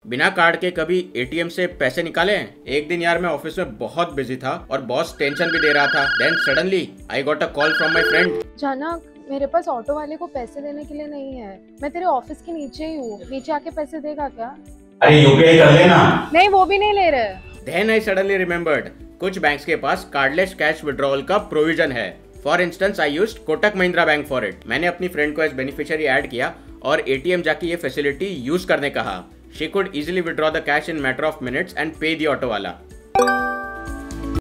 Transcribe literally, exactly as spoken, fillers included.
बिना कार्ड के कभी एटीएम से पैसे निकाले हैं? एक दिन यार मैं ऑफिस में बहुत बिजी था और बॉस टेंशन भी दे रहा था। Then suddenly I got a call from my friend. Janak, मेरे पास ऑटो वाले को पैसे देने के लिए नहीं है। मैं तेरे ऑफिस के नीचे ही हूँ, नीचे आके पैसे देगा क्या? अरे यूपीआई कर लेना। नहीं, वो भी नहीं ले रहे। देन आई सडनली रिमेम्बर्ड, कुछ बैंक्स के पास कार्डलेस कैश विड्रॉल का प्रोविजन है। For instance I used Kotak Mahindra bank for it. मैंने अपनी फ्रेंड को एज बेनिफिशियरी ऐड किया और एटीएम जाके ये फैसिलिटी यूज करने कहा। She could easily withdraw the cash in matter of minutes and pay the auto वाला।